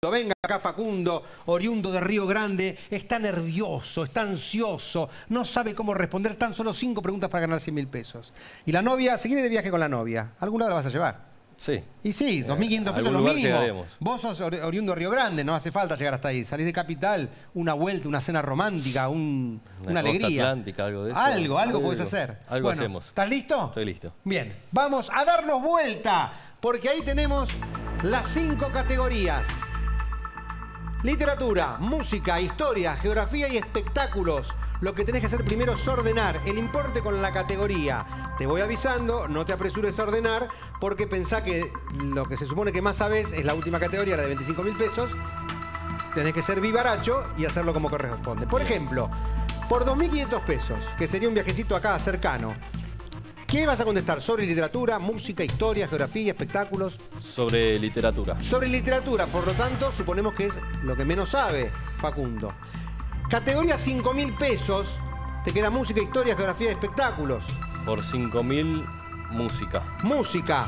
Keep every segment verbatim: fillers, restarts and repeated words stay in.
Venga acá Facundo, oriundo de Río Grande, está nervioso, está ansioso, no sabe cómo responder, tan solo cinco preguntas para ganar cien mil pesos. Y la novia, se quiere de viaje con la novia, ¿algún lado la vas a llevar? Sí. Y sí, dos mil quinientos pesos Eh, lo lugar mínimo. llegaremos. Vos sos oriundo de Río Grande, no hace falta llegar hasta ahí. Salís de Capital, una vuelta, una cena romántica, un, una, una alegría. atlántica, algo de eso. Algo, algo, algo podés Algo. hacer. Algo Bueno, hacemos. ¿estás listo? Estoy listo. Bien, vamos a darnos vuelta, porque ahí tenemos las cinco categorías. Literatura, música, historia, geografía y espectáculos. Lo que tenés que hacer primero es ordenar el importe con la categoría. Te voy avisando, no te apresures a ordenar, porque pensá que lo que se supone que más sabés es la última categoría, la de veinticinco mil pesos. Tenés que ser vivaracho y hacerlo como corresponde. Por ejemplo, por dos mil quinientos pesos, que sería un viajecito acá cercano, ¿qué vas a contestar? ¿Sobre literatura, música, historia, geografía, espectáculos? Sobre literatura. Sobre literatura, por lo tanto, suponemos que es lo que menos sabe Facundo. Categoría cinco mil pesos, te queda música, historia, geografía y espectáculos. Por cinco mil, música. Música.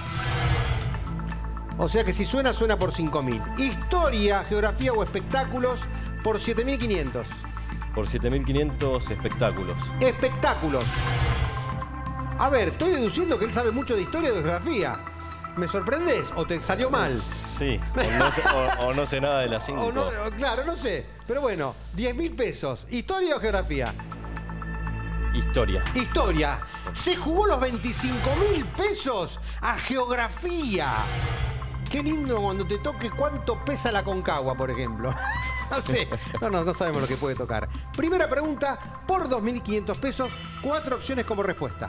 O sea que si suena, suena por cinco mil. Historia, geografía o espectáculos por siete mil quinientos. Por siete mil quinientos, espectáculos. Espectáculos. A ver, estoy deduciendo que él sabe mucho de historia y de geografía. ¿Me sorprendés o te salió mal? Sí, o no sé, o, o no sé nada de las cinco. O no, claro, no sé. Pero bueno, diez mil pesos. ¿Historia o geografía? Historia. Historia. Se jugó los veinticinco mil pesos a geografía. Qué lindo cuando te toque cuánto pesa la Concagua, por ejemplo. No sé, no, no, no sabemos lo que puede tocar. Primera pregunta, por dos mil quinientos pesos, cuatro opciones como respuesta.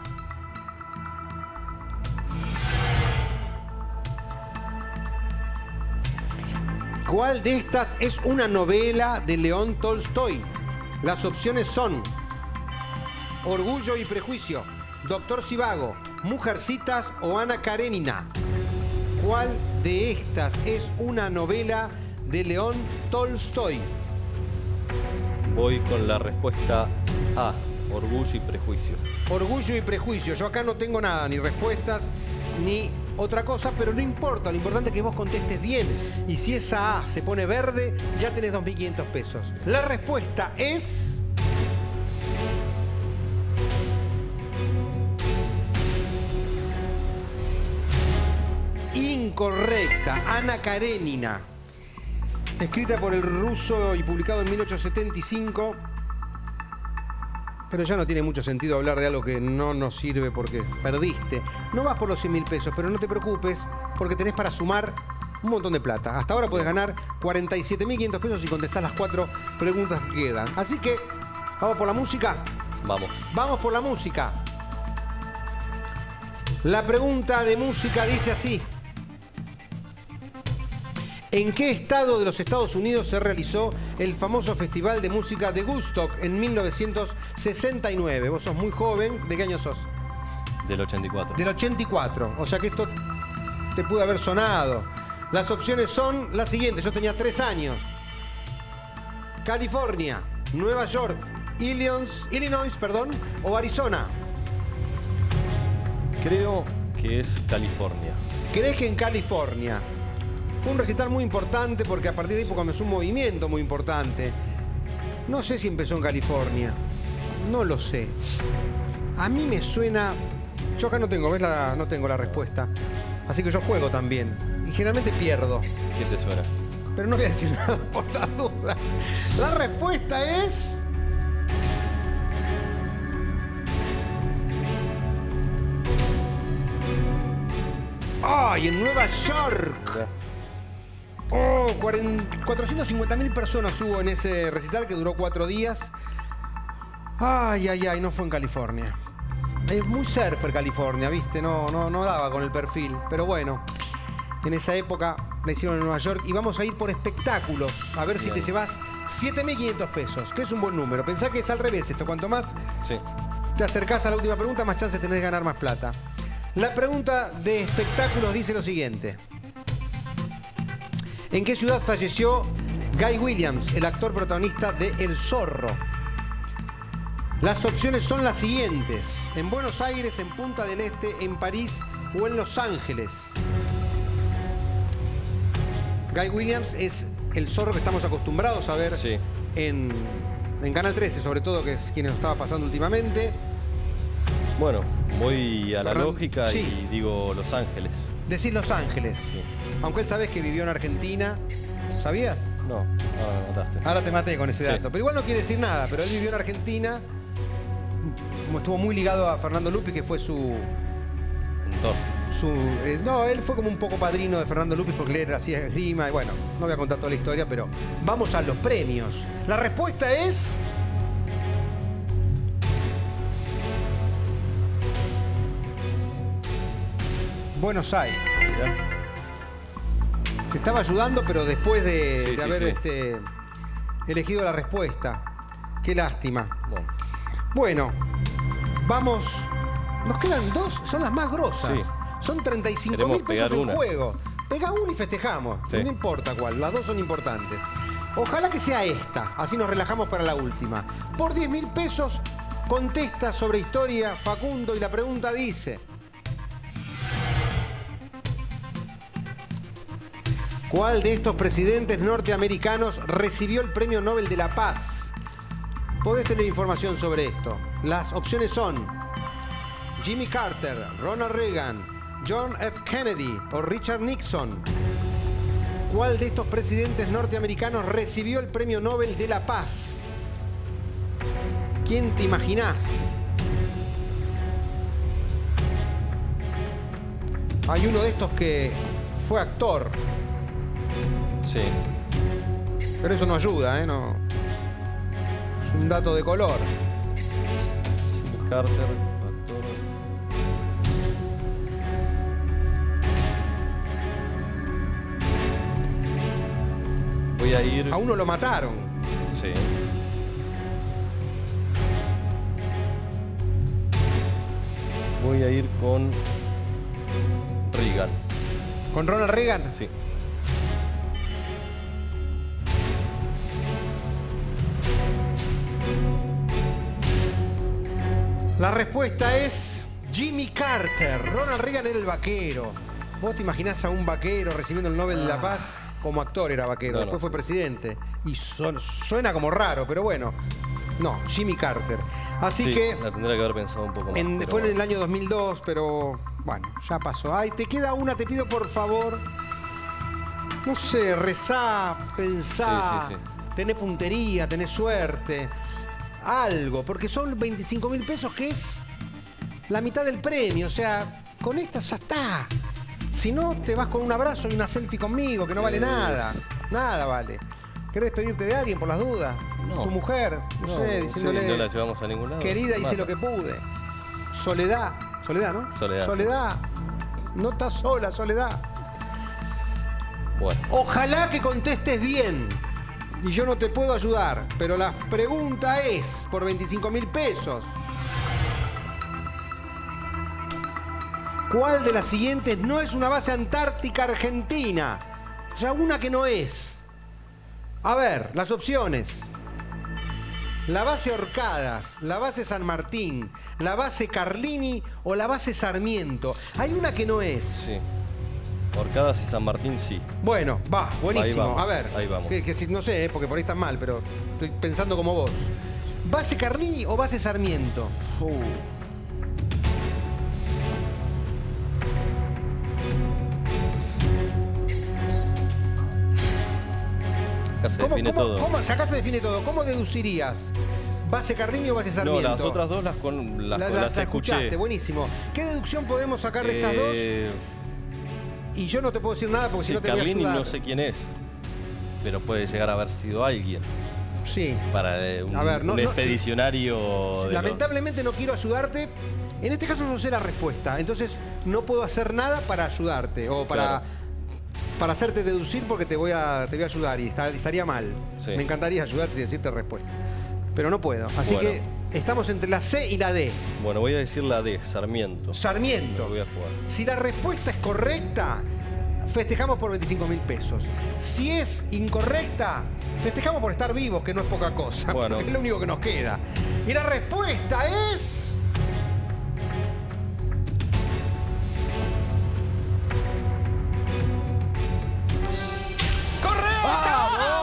¿Cuál de estas es una novela de León Tolstoy? Las opciones son Orgullo y Prejuicio, Doctor Zhivago, Mujercitas o Ana Karenina. ¿Cuál de estas es una novela de León Tolstoy? Voy con la respuesta A, Orgullo y Prejuicio. Orgullo y Prejuicio. Yo acá no tengo nada, ni respuestas, ni otra cosa, pero no importa. Lo importante es que vos contestes bien. Y si esa A se pone verde, ya tenés dos mil quinientos pesos. La respuesta es... incorrecta. Ana Karenina. Escrita por el ruso y publicado en mil ochocientos setenta y cinco. Pero ya no tiene mucho sentido hablar de algo que no nos sirve porque perdiste. No vas por los cien mil pesos, pero no te preocupes porque tenés para sumar un montón de plata. Hasta ahora podés ganar cuarenta y siete mil quinientos pesos si contestás las cuatro preguntas que quedan. Así que, ¿vamos por la música? Vamos. Vamos por la música. La pregunta de música dice así. ¿En qué estado de los Estados Unidos se realizó el famoso Festival de Música de Woodstock en mil novecientos sesenta y nueve? Vos sos muy joven. ¿De qué año sos? Del ochenta y cuatro. Del ochenta y cuatro. O sea que esto te pudo haber sonado. Las opciones son las siguientes. Yo tenía tres años. California, Nueva York, Illinois, Illinois, perdón, o Arizona. Creo que es California. ¿Crees que en California? Fue un recital muy importante porque a partir de ahí comenzó un movimiento muy importante. No sé si empezó en California. No lo sé. A mí me suena... Yo acá no tengo, ¿ves? La... No tengo la respuesta. Así que yo juego también. Y generalmente pierdo. ¿Qué te suena? Pero no voy a decir nada por la duda. La respuesta es... ¡Ay! En Nueva York. Oh, cuatrocientas cincuenta mil personas hubo en ese recital que duró cuatro días. Ay, ay, ay, no fue en California. Es muy surfer California, ¿viste? No, no, no daba con el perfil. Pero bueno, en esa época la hicieron en Nueva York. Y vamos a ir por espectáculos. A ver si te llevas siete mil quinientos pesos, que es un buen número. Pensá que es al revés esto. Cuanto más sí. te acercás a la última pregunta, más chances tenés de ganar más plata. La pregunta de espectáculos dice lo siguiente. ¿En qué ciudad falleció Guy Williams, el actor protagonista de El Zorro? Las opciones son las siguientes. En Buenos Aires, en Punta del Este, en París o en Los Ángeles. Guy Williams es el zorro que estamos acostumbrados a ver Sí. en, en Canal trece, sobre todo, que es quien nos estaba pasando últimamente. Bueno, voy a la Ferran- lógica sí. y digo Los Ángeles. Decís Los Ángeles. Sí. Aunque él sabés que vivió en Argentina. ¿Sabías? No, ahora me mataste. Ahora te maté con ese Sí. dato. Pero igual no quiere decir nada. Pero él vivió en Argentina. Estuvo muy ligado a Fernando Lupi, que fue su... Mentor. su eh, no, él fue como un poco padrino de Fernando Lupi porque él hacía esgrima. Y bueno, no voy a contar toda la historia, pero vamos a los premios. La respuesta es... Buenos Aires. Mirá. Te estaba ayudando, pero después de, Sí, de sí, haber sí. Este, elegido la respuesta. Qué lástima. Bueno, Bueno, vamos. Nos quedan dos, son las más grosas. Sí. Son treinta y cinco Queremos mil pesos pegar en una. juego. Pega uno y festejamos. Sí. No importa cuál, las dos son importantes. Ojalá que sea esta, así nos relajamos para la última. Por diez mil pesos, contesta sobre historia Facundo y la pregunta dice: ¿cuál de estos presidentes norteamericanos recibió el Premio Nobel de la Paz? Podés tener información sobre esto. Las opciones son Jimmy Carter, Ronald Reagan, John F. Kennedy o Richard Nixon. ¿Cuál de estos presidentes norteamericanos recibió el Premio Nobel de la Paz? ¿Quién te imaginás? Hay uno de estos que fue actor, sí. pero eso no ayuda, ¿eh? No. Es un dato de color. Jimmy Carter, factor. Voy a ir. A uno lo mataron. Sí. Voy a ir con Reagan. ¿Con Ronald Reagan? Sí. La respuesta es Jimmy Carter. Ronald Reagan era el vaquero. ¿Vos te imaginás a un vaquero recibiendo el Nobel de la Paz? Como actor era vaquero, No, no. después fue presidente. Y son- suena como raro, pero bueno. No, Jimmy Carter. Así Sí, que la tendría que haber pensado un poco más. en- pero fue en el bueno. año dos mil dos, pero bueno, ya pasó. Ay, te queda una, te pido por favor. No sé, rezá, pensá, Sí, sí, sí. tenés puntería, tenés suerte. Algo, porque son veinticinco mil pesos, que es la mitad del premio. O sea, con esta ya está. Si no, te vas con un abrazo y una selfie conmigo, que no vale Eh. nada. Nada vale. ¿Querés despedirte de alguien por las dudas? No. Tu mujer, no, No, sé, sí, diciéndole... no la llevamos a ningún lado. Querida, hice Mata. lo que pude. Soledad. Soledad, ¿no? Soledad, Soledad. No estás sola, Soledad. Bueno, Ojalá que contestes bien. Y yo no te puedo ayudar. Pero la pregunta es, por veinticinco mil pesos, ¿cuál de las siguientes no es una base antártica argentina? O sea, una que no es. A ver, las opciones. La base Orcadas, la base San Martín, la base Carlini o la base Sarmiento. Hay una que no es. sí. Orcadas y San Martín, sí. Bueno, va, buenísimo. Ahí vamos, A ver, ahí vamos. Que, que si- no sé, eh, porque por ahí están mal, pero estoy pensando como vos. ¿Base Carlini o base Sarmiento? Uh, Acá se ¿Cómo, define cómo- todo. cómo- acá se define todo. ¿Cómo deducirías? ¿Base Carlini o base No, Sarmiento? las otras dos las, con, las, La- con- la- las la escuché. escuchaste, buenísimo. ¿Qué deducción podemos sacar de estas Eh, dos? Y yo no te puedo decir nada porque si sí, no te voy a Carlini ayudar. no sé quién es, pero puede llegar a haber sido alguien Sí. para eh, un, A ver, no- un no- expedicionario. de los- Lamentablemente no quiero ayudarte. En este caso no sé la respuesta. Entonces no puedo hacer nada para ayudarte o para, Claro. para hacerte deducir porque te voy a, te voy a ayudar y está- estaría mal. Sí. Me encantaría ayudarte y decirte respuesta. Pero no puedo. Así Bueno. que estamos entre la C y la D. Bueno, voy a decir la D, Sarmiento. Sarmiento. Me voy a jugar. Si la respuesta es correcta, festejamos por veinticinco mil pesos. Si es incorrecta, festejamos por estar vivos, que no es poca cosa. Bueno. Porque es lo único que nos queda. Y la respuesta es... ¡Correcta!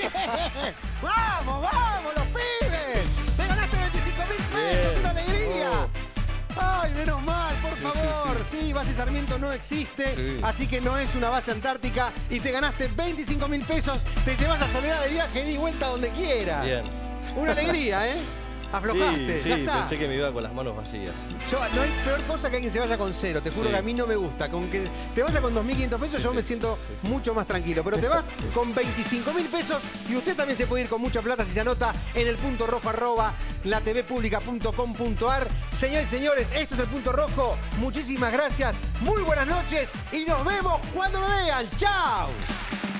¡Vamos, vamos, los pibes! ¡Te ganaste veinticinco mil pesos! ¡Una alegría! Oh. ¡Ay, menos mal, por Sí, favor! sí, Sí, Base Sarmiento no existe, Sí. así que no es una base antártica y te ganaste veinticinco mil pesos, te llevas a Soledad de viaje y di vuelta donde quieras. Bien. Una alegría, ¿eh? Aflojaste, Sí, ya sí, está. pensé que me iba con las manos vacías. Yo, no hay peor cosa que alguien se vaya con cero, te juro Sí. que a mí no me gusta. Con que te vaya con dos mil quinientos pesos Sí, yo sí, me sí, siento sí, sí. mucho más tranquilo. Pero te vas con veinticinco mil pesos y usted también se puede ir con mucha plata si se anota en el punto rojo arroba la t v pública punto com punto a r. Señores y señores, esto es el Punto Rojo. Muchísimas gracias, muy buenas noches y nos vemos cuando me vean. ¡Chao!